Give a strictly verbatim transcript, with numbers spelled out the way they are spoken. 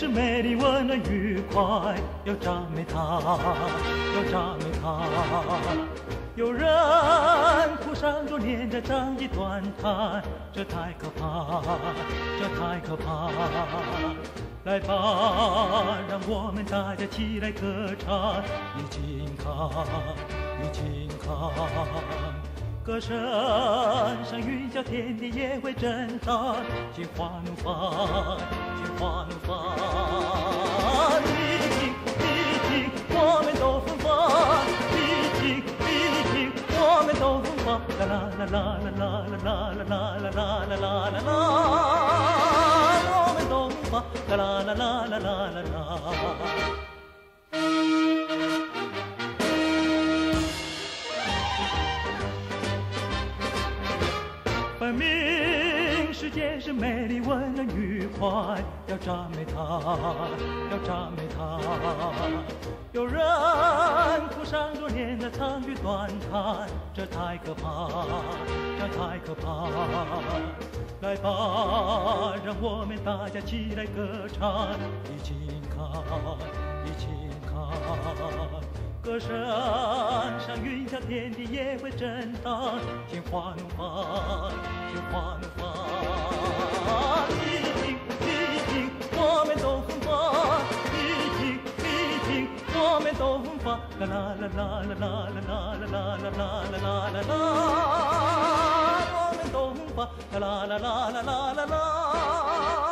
是美丽温暖愉快，要赞美他，要赞美他。有人哭丧着脸在长椅短谈，这太可怕，这太可怕。来吧，让我们大家起来歌唱，一起看，一起看。歌声像云霄，天地也会震荡，心花怒放，心花怒放。你听，你听，我们都风发。你听，你听，我们都风发。啦啦啦啦啦啦啦啦啦啦啦啦啦啦，我们都风发。啦啦啦啦啦啦啦。分明世界是美丽温暖愉快，要赞美他，要赞美他。有人哭丧着脸在长句短谈，这太可怕，这太可怕。来吧，让我们大家起来歌唱，一起看，一起看。歌声像云霄，天地也会震荡，心花怒放，心花怒放。你听，你听，我们都风发。你听，你听，我们都风发。啦啦啦啦啦啦啦啦啦啦啦啦啦啦，我们都风发。啦啦啦啦啦啦啦啦。